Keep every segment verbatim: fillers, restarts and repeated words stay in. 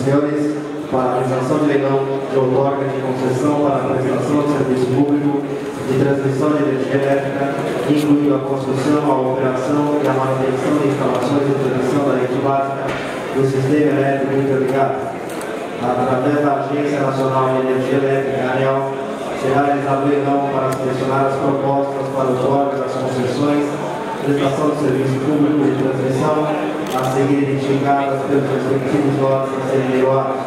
senhores, para a realização de leilão de outorga de concessão para a prestação de serviço público de transmissão de energia elétrica, incluindo a construção, a operação e a manutenção de instalações de transmissão da rede básica do sistema elétrico interligado. Através da Agência Nacional de Energia Elétrica, ANEEL, será realizado leilão para selecionar as propostas para outorga das concessões, prestação de serviço público de transmissão, a seguir identificadas pelos respectivos lotes a serem leiloados.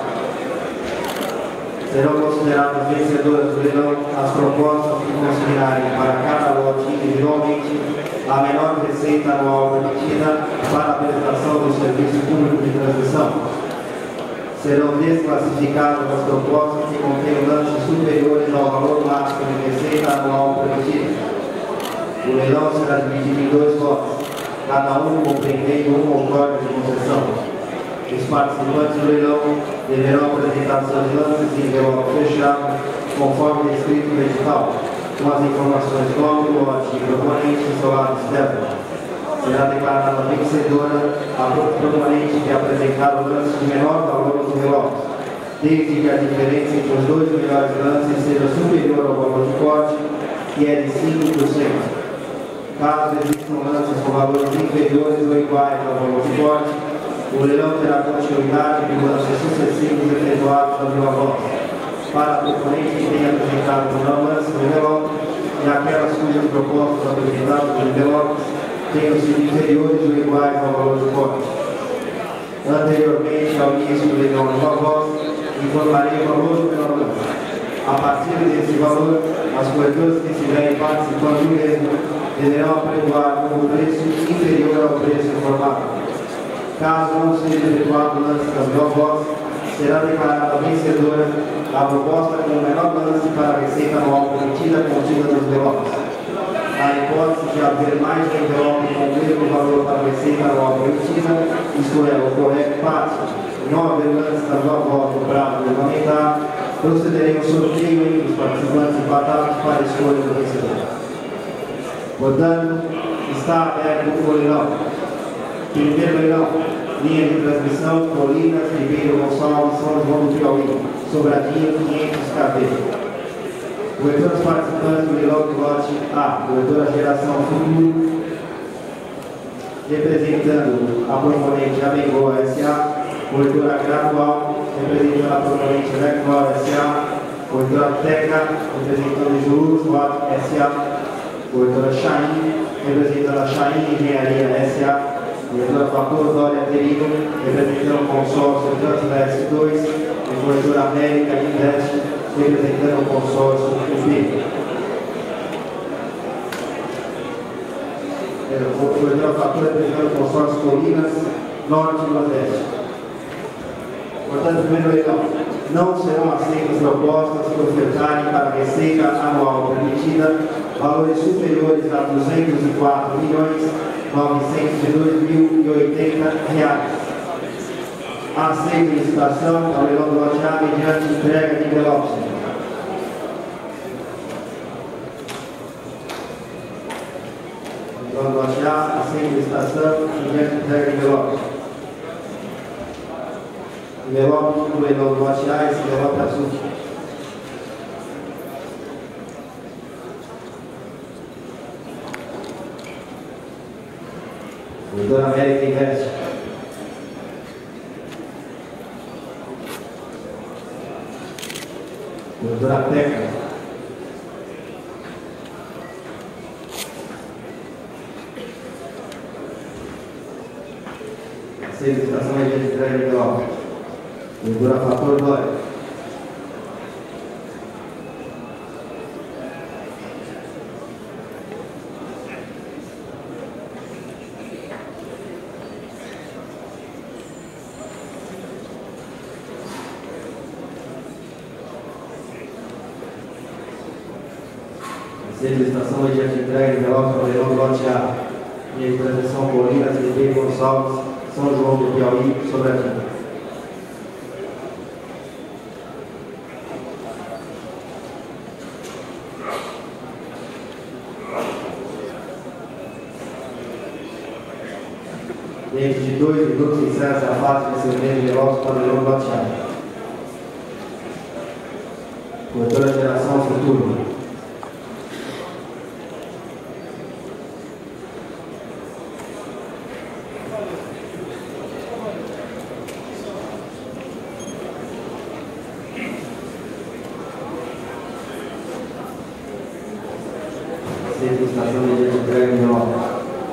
Serão consideradas vencedoras do leilão as propostas que considerarem para cada lote individualmente a menor receita anual permitida para a prestação do serviço público de transmissão. Serão desclassificadas as propostas que contêm lances superiores ao valor máximo de receita anual permitida. O leilão será dividido em dois lotes, cada um compreendendo uma outorga de concessão. Os participantes do leilão deverão apresentar seus lances em envelope fechado, conforme descrito no edital, com as informações do nome do lote e proponente em seu lado externo. Será declarada vencedora a proponente que apresentar o lance de menor valor nos envelopes, desde que a diferença entre os dois melhores lances seja superior ao valor de corte, que é de cinco por cento. Caso existam lances com valores inferiores ou iguais ao valor de corte, o leilão terá continuidade de lances sucessivos efetuados na viva voz, para a proponente que tenha apresentado o não lance no envelope e aquelas cujas propostas apresentadas nos envelopes tenham sido inferiores ou iguais ao valor de corte. Anteriormente ao início do leilão na viva voz, informarei o valor do menor lance. A partir desse valor, as corretoras que estiverem participando do mesmo deverão apregoar como preço inferior ao preço informado. Caso não seja efetuado o lance das viva voz, será declarada vencedora a proposta com o menor lance para a receita anual permitida contida nos envelopes. Na hipótese de haver mais de um envelope com o mesmo valor para a receita anual permitida, isto é, ocorrer empate, e não haver lance das viva voz no prazo regulamentar, procederei ao sorteio entre os participantes empatados para a escolha do vencedor. Portanto, está aberto o leilão. Primeiro leilão, linha de transmissão, Colinas, Ribeiro Gonçalves, São João do Piauí, Sobradinho, quinhentos kV. Corretoras participantes do leilão do lote A, corretora Geração Futuro, representando a proponente Abengoa S A, corretora Gradual, representando a proponente Vector S A, corretora Teca, representando Jurus Watt S A, corretora Chain, representando a Chain Engenharia S A, corretora Fator Dória Terino, representando o consórcio Transleste dois, e corretora América Invest, representando o consórcio U P. Corretora Fator representando o consórcio Colinas, Norte e Nordeste. Portanto, primeiro leilão, não serão aceitas propostas que ofertarem para a receita anual permitida valores superiores a duzentos e quatro milhões novecentos e dois mil e oitenta reais. Aceita licitação ao leilão do lote A mediante entrega de envelopes. Leilão do lote A, aceita licitação mediante entrega de envelopes. Envelope do leilão do lote A, esse envelope azul. Corretora América Invest. Corretora Teca. Aceita licitação mediante entrega de envelope. Corretora Fator Dória. Aceita licitação mediante entrega de envelope para o leilão do lote A. Linha de transmissão Colinas, Ribeiro Gonçalves, São João do Piauí, Sobradinho. Dentro de dois minutos encerra-se a fase de recebimento de votos para o leilão loteado. Corretora Geração Futuro. Estação de energia de entrega de obra.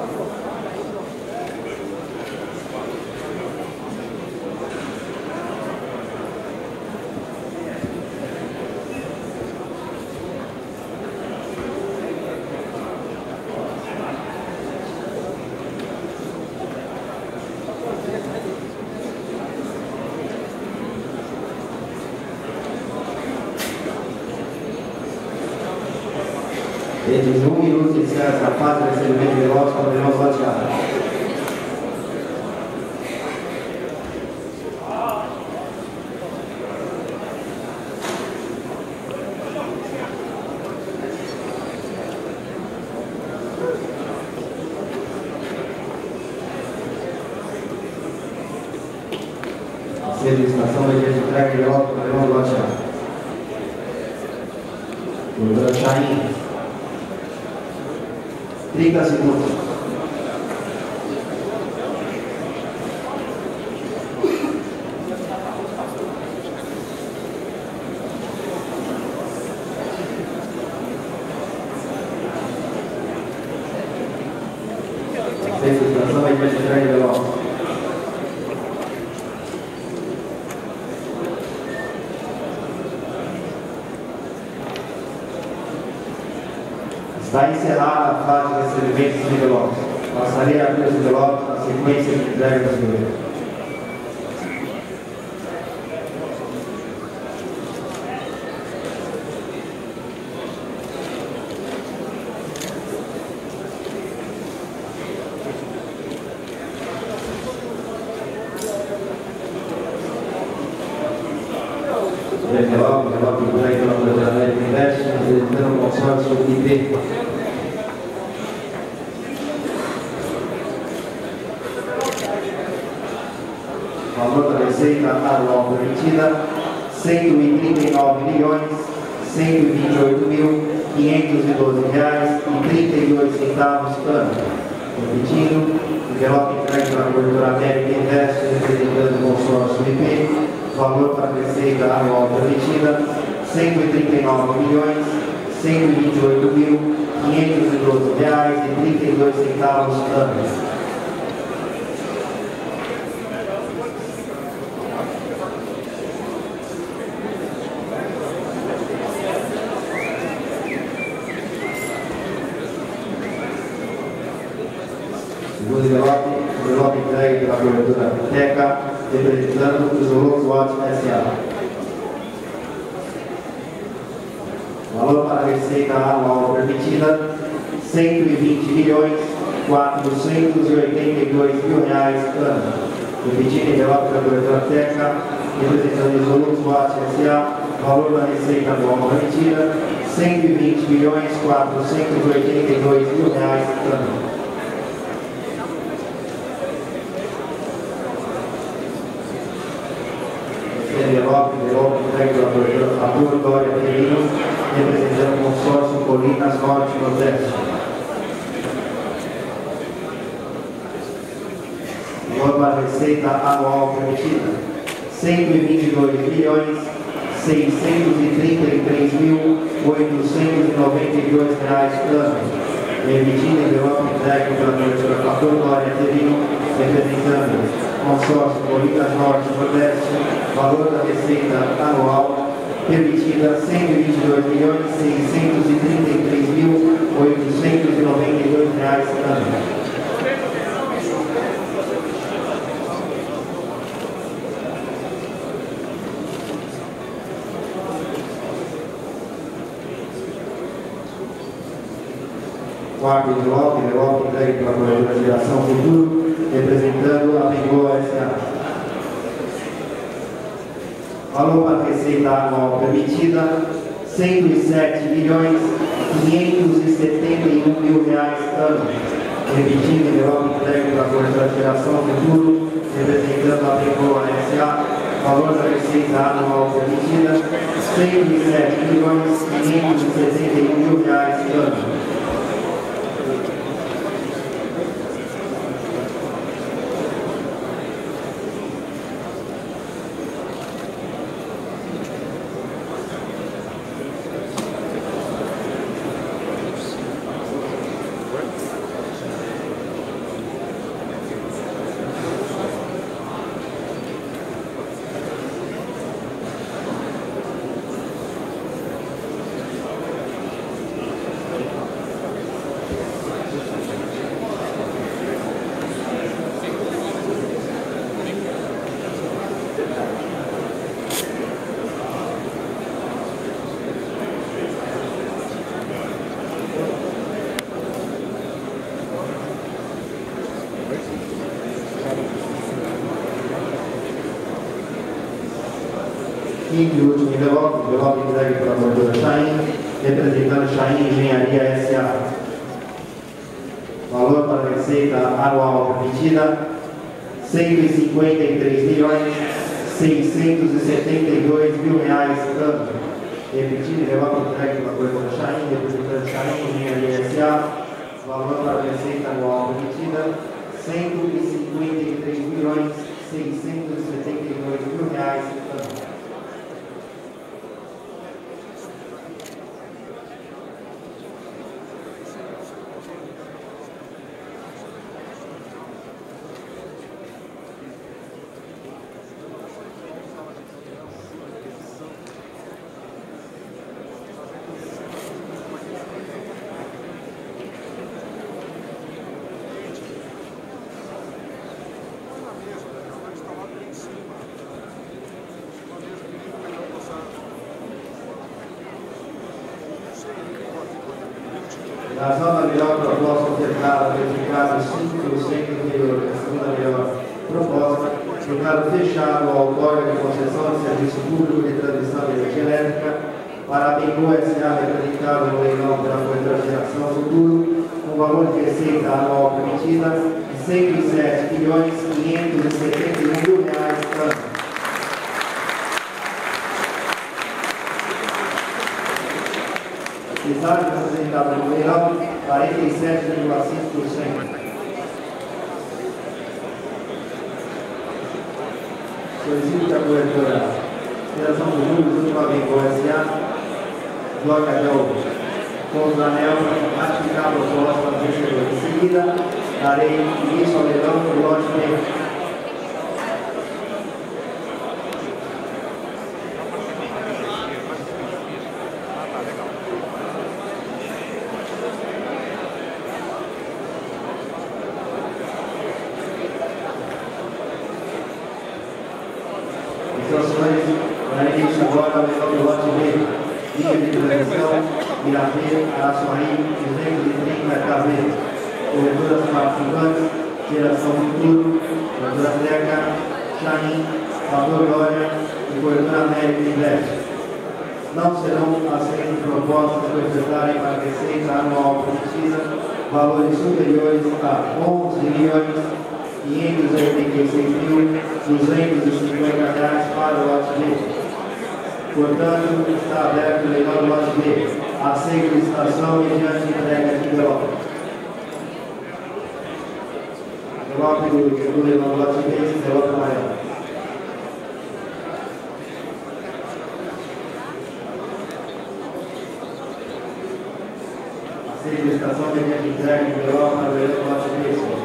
Dentro de um minuto encerra-se a fase de recebimento de votos para o leilão loteado. A licitação de entrega de votos para o leilão loteado. Doutora Chain. trinta segundos. Sem frustração, vai de entrega de votos. Está encerrada a fase de recebimento dos envelopes. Passarei a abrir os envelopes na sequência de entrega dos envelopes. O envelope, o envelope entregue pela Corretora de Invest, apresentando o consórcio I P. Valor da receita anual permitida, cento e trinta e nove milhões, cento e vinte e oito mil, quinhentos e doze reais e trinta e dois centavos ano. Repetindo, envelope entregue pela Corretora América Invest, representando o consórcio I P, valor para a receita anual permitida, cento e trinta e nove milhões, cento e vinte e oito mil, quinhentos e doze reais e trinta e dois centavos ano. Segundo envelope, envelope entregue pela Corretora Teca, representando os Zoologos Watch S A. Valor para a receita anual permitida, cento e vinte milhões, quatrocentos e oitenta e dois mil reais ano. Repetindo, envelope da Corretora Teca, representando os Zoologos Watch S A. Valor da receita anual permitida, cento e vinte milhões, quatrocentos e oitenta e dois mil reais ano. Envelope, envelope entregue pela Corretora Fator Dória Perino, representando o consórcio Colinas Norte e Nordeste. Valor para a receita anual permitida, cento e vinte e dois milhões, seiscentos e trinta e três mil, oitocentos e noventa e dois reais ano. Emitindo envelope entregue pela Corretora Fator Dória Perino, representando consórcio Colinas Norte e Nordeste, valor da receita anual permitida, cento e vinte e dois milhões, seiscentos e trinta e três mil, oitocentos e noventa e dois reais ano. Quarto envelope, envelope entregue pela Corretora Geração Futuro, representando a Bengoa S A. Valor para a receita anual permitida, cento e sete milhões, quinhentos e setenta e um mil reais ano. repetindo o envelope entregue pela corretora de geração futuro, representando a Pencoa S A, valor da receita anual permitida, cento e sete milhões quinhentos e setenta e um mil reais ano. Quinto e último envelope, envelope entregue pela corretora Chain, representando Chain Engenharia S A. Valor para a receita anual permitida, cento e cinquenta e três milhões seiscentos e setenta e dois mil reais ano. Repetindo, envelope entregue pela corretora Chain, representando Chain Engenharia S A. Valor para a receita anual permitida, cento e cinquenta e três milhões seiscentos e setenta e dois mil reais ano. A razão da melhor proposta ofertada verificada cinco por cento inferior à segunda melhor proposta, declaro fechado a outorga de concessão de serviço público de transmissão de energia elétrica para a Pencoa S A, representada no leilão pela corretora de geração futuro, com valor de receita anual permitida de cento e sete milhões quinhentos e setenta e um mil reais ano. Deságio representado no leilão, quarenta e sete vírgula cinco por cento. Solicito que a corretora Geração do Júlio, junto à Pencoa S A, bloque até o ponto da ANEEL, ratificar a proposta do vencedor. Em seguida, darei início ao leilão do lote B. Instruções para início agora ao leilão do lote B. Linha de transmissão, Irapê, Araçuaí, duzentos e trinta K V. Corretoras participantes, Geração Futuro, Corretora Teca, Chain, Fator Glória e Corretora América Invest. Não serão aceitas propostas que ofertarem para receita anual permitida valores superiores a onze milhões quinhentos e oitenta e seis mil duzentos e cinquenta reais para o lote B. Portanto, está aberto o leilão do lote B. Aceito a licitação mediante entrega de envelope. Envelope do, do leilão do lote B, envelope amarelo. Aceito a licitação mediante entrega de envelope para o leilão do lote B.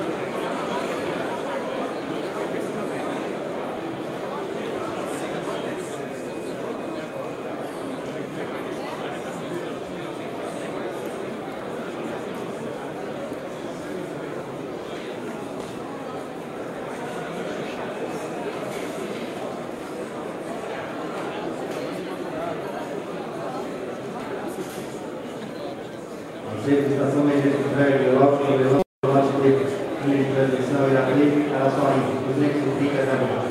Licitação mediante entrega de envelope para o leilão do lote B. Linha de transmissão Irapê, Araçuaí, duzentos e trinta K V.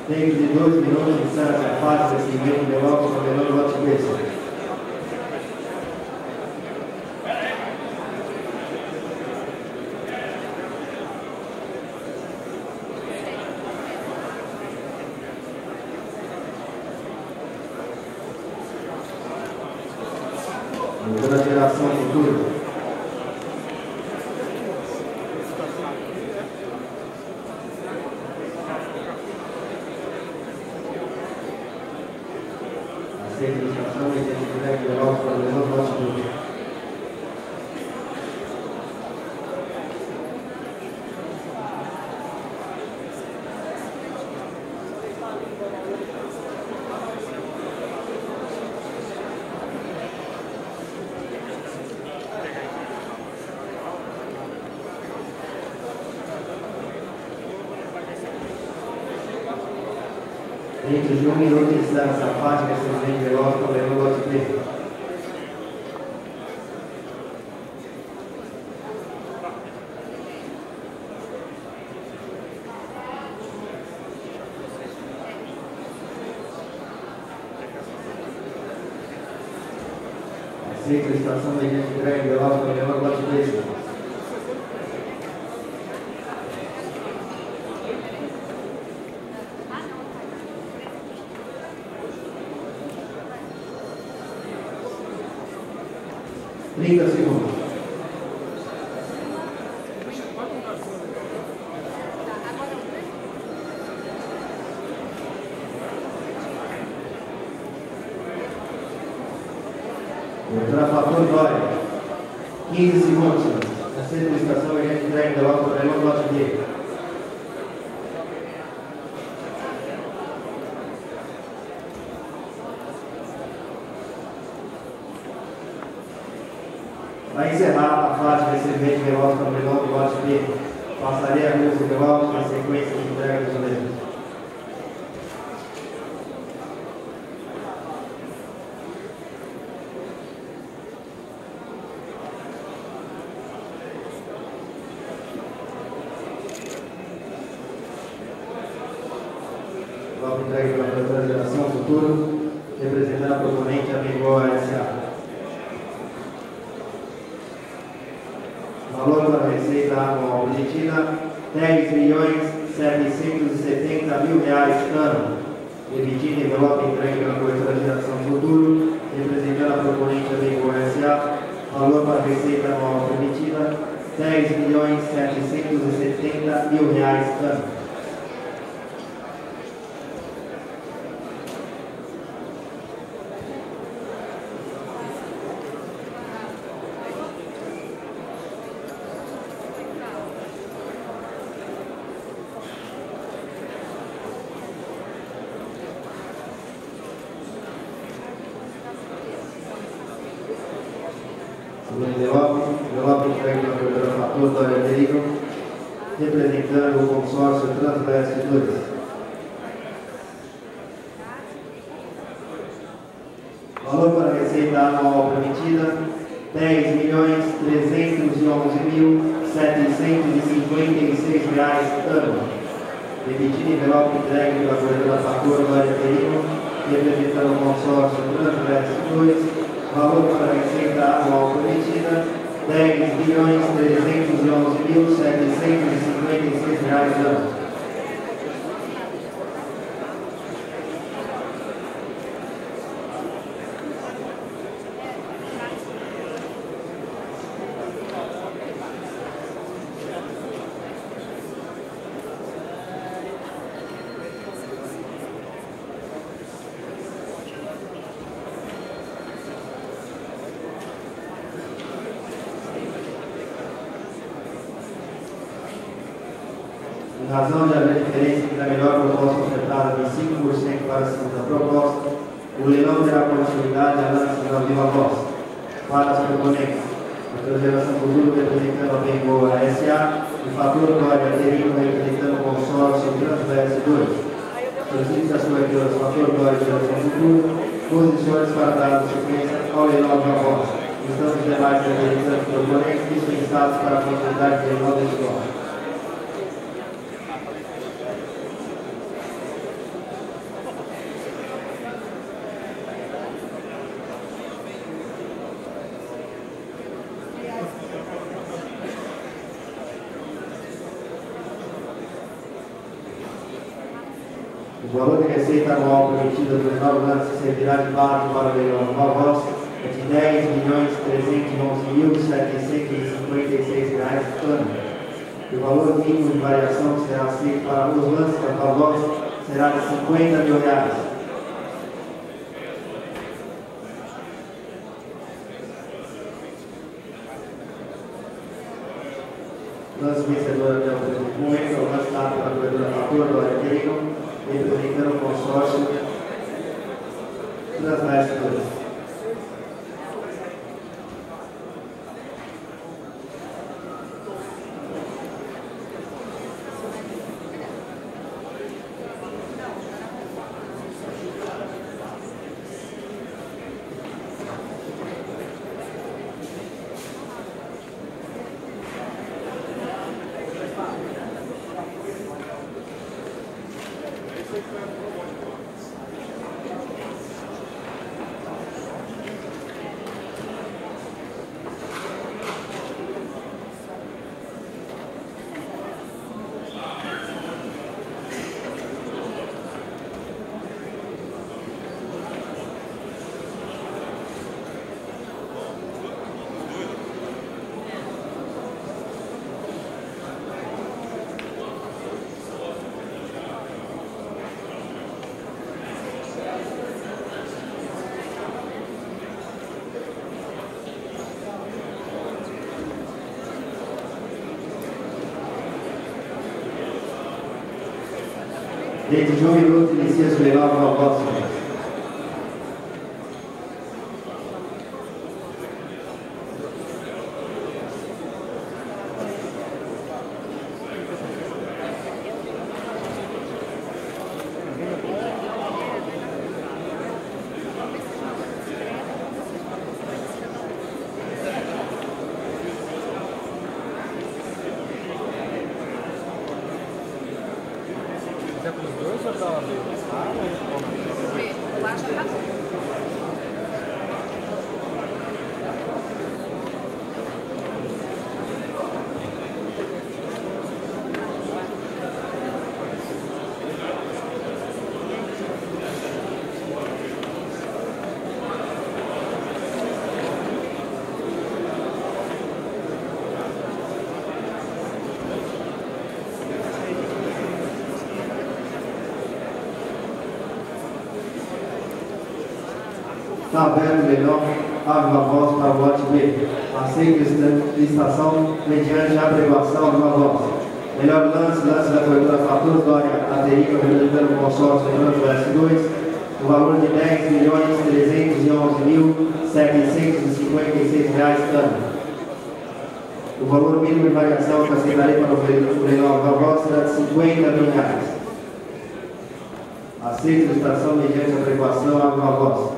Dentro de dois minutos, encerra essa fase desse evento de lote com o menor lote besta. Da geração futura. A certificação e identidade de lote para o menor lote dúvida. Dentro de um minuto encerra essa fase desse evento de lote para o menor lote B. Aceita a estação mediante entrega de lote para o menor lote B. trinta segundos. Ultrafator Dória. quinze segundos. Aceita a estação e gente entrega de lote para o menor lote B. Para encerrar a fase desse evento de lote para o menor lote B, passaria a luz de lote na sequência de entrega dos mesmos. Logo entregue pela produtora Geração Futuro, representando a proponente Amigo S A. Valor da receita anual obtida dez milhões setecentos e setenta mil reais ano. Emitido envelope entregue pela corretora Geração Futuro, representando a proponente Amigo S A. Valor da receita anual obtida dez milhões setecentos e setenta mil reais ano. Segundo envelope, envelope entregue pela corretora Fator Dória Derigo, representando o consórcio Transleste dois. Valor para a receita anual permitida dez milhões trezentos e onze mil setecentos e cinquenta e seis reais ano. Emitido envelope entregue pela corretora Fator Dória Derigo, representando o consórcio Transleste dois. Valor para a receita anual permitida dez milhões trezentos e onze mil setecentos e cinquenta e seis reais ano. Em razão de haver diferença entre a melhor proposta ofertada de cinco por cento para a segunda proposta, o leilão terá continuidade à análise da viva voz. Para as proponentes, a Geração Futuro representando a Bengoa S A e Fator Dória Derigo representando o consórcio Transverse dois. Solicite as corretoras Fator Dória e Geração Futuro posições para dar sequência ao leilão da voz. Estão os demais representantes proponentes dispensados para a continuidade do leilão deste lote. O valor de receita anual permitida dos novos lances servirá de base para o leilão Novos é de dez milhões trezentos e onze mil setecentos e cinquenta e seis reais por ano. O valor mínimo de variação que será aceito para os lances da Novos será de cinquenta mil reais. Lance vencedor até o presente momento é o lance dado pela corretora Fator, Glória Queiro, representando o consórcio Transnet dois. Dentro de um minuto, inicia-se o leilão no próximo. Está aberto o leilão, abre a voz para o lote B. Aceita a licitação mediante a apregoação de uma voz. Melhor lance, lance da corretora Fator, Glória Aterica, representando o consórcio do S dois, o valor de dez milhões trezentos e onze mil setecentos e cinquenta e seis reais ano. O valor mínimo de variação que aceitarei para o leilão da voz será de cinquenta mil reais. Aceita a licitação mediante a apregoação, abre a voz.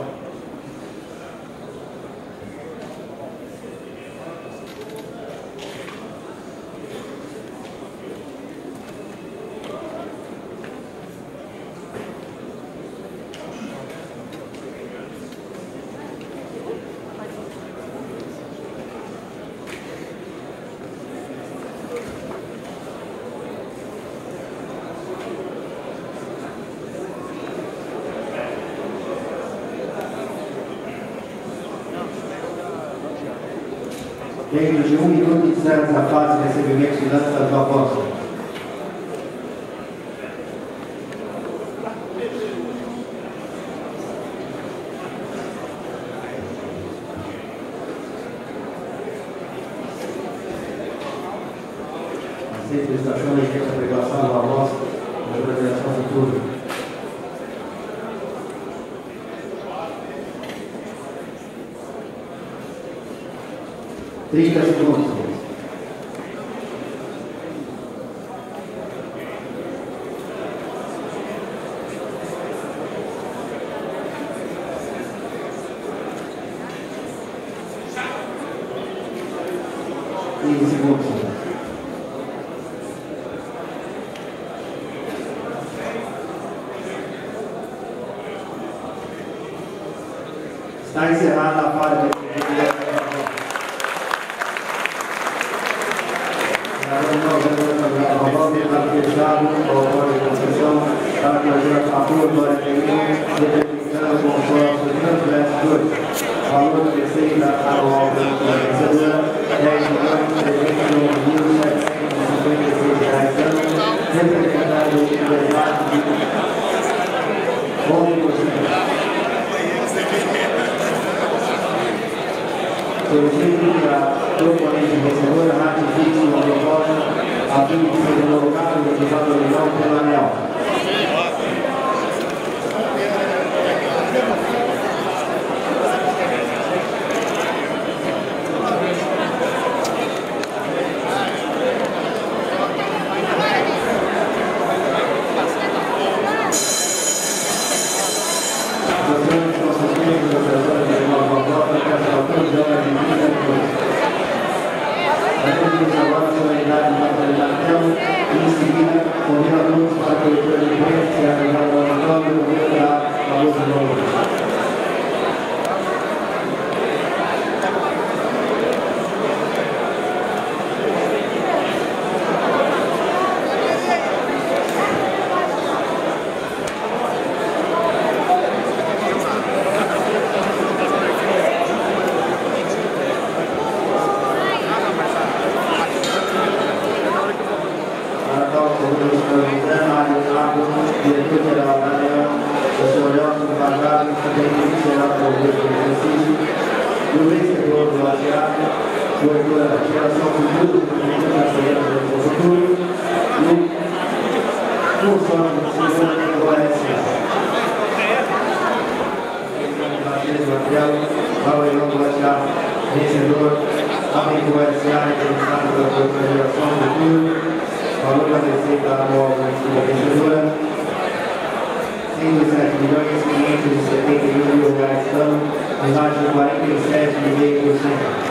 Dentro de um minuto iniciamos a fase de recebimento de lances das propostas. Aceita a licitação mediante a apregoação da voz da programação futura. trinta segundos. quinze segundos. Está encerrada a fase de fechado, o autor de concessão, para que a soliciti a proponente vencedora ratifichi una proposta a fine di secondo locale del deputato di Nord della Leone. In seguita, conviene a tutti a fare quelle differenze e a arrivare alla manovra per la voce nuova. Direttore della Maria, la sua Leone, parlare, che inizierà con questi esercizi, due mesi che loro la girare, due due la girazione futuro, due la storia del futuro, non sono decisioni che vuole essere. Partire sul materiale, Paolo non vuole girare, vencedore, apri può essere anche in stato della considerazione futuro, valore del seta la nuova vencedora. cinquecento milhões quinhentos e setenta e um mil reais estão em mais de quarenta e sete vírgula cinco por cento.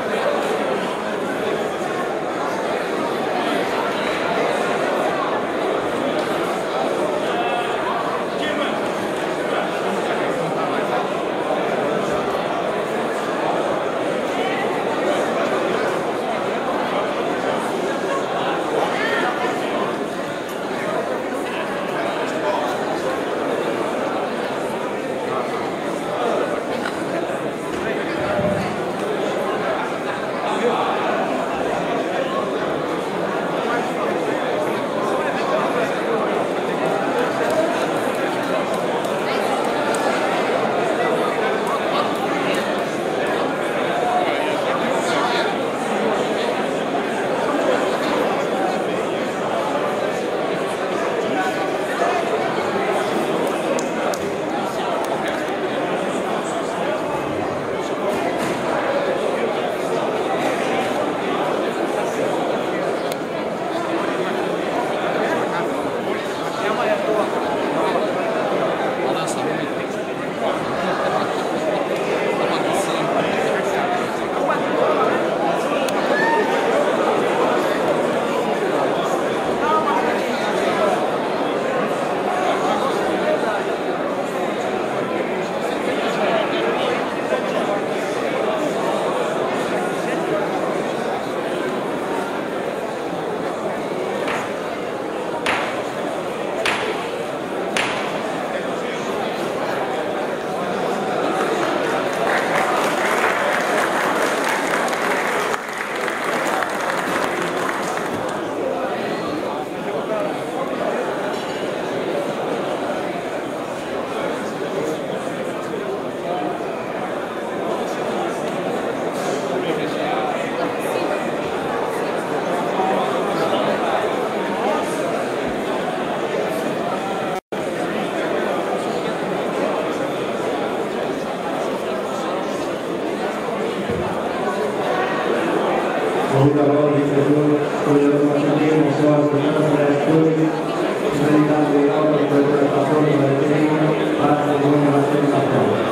Convido agora o vencedor, Coordenador Marcelino, sócio, França, Clube, representante de Europa, Coordenador da Plataforma da Terreno, para a segunda nacionalização.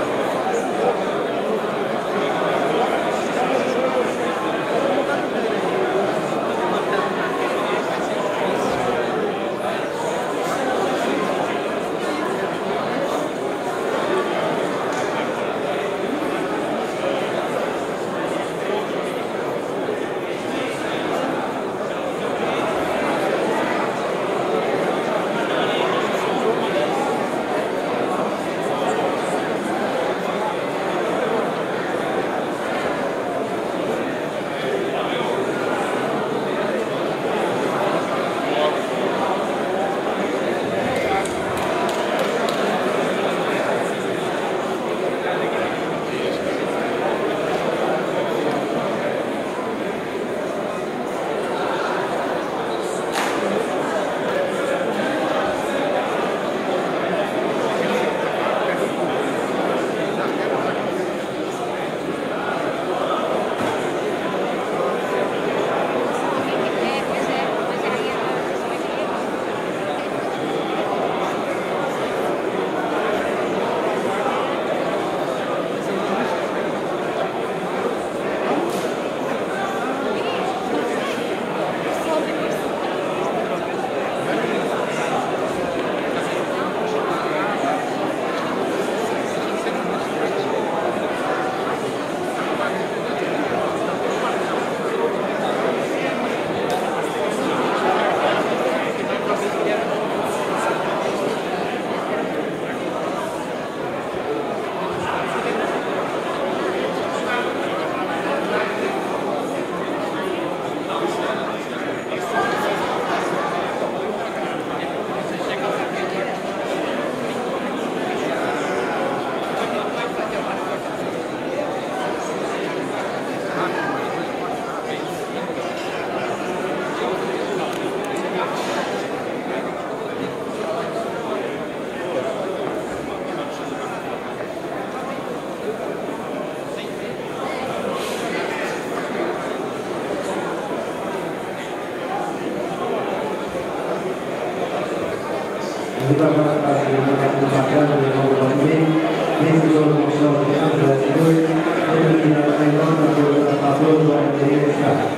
Arriva a fase di una casa del nuovo documento, questi sono i soldi della sicurezza, e quindi la norma che la pronto a vedere stato.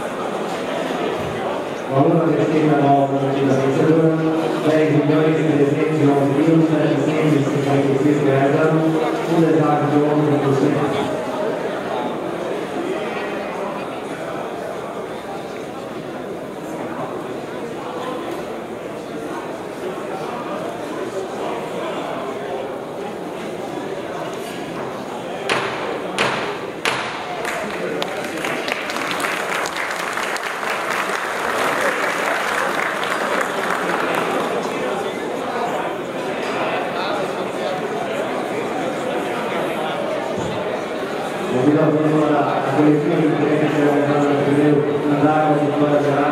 Qualunque che sia la nuova legislazione, lei signori si presenti non si usa e si sente che si realizzano un esatto di così. Mobilando la collettiva di interesse che era il primo mandato di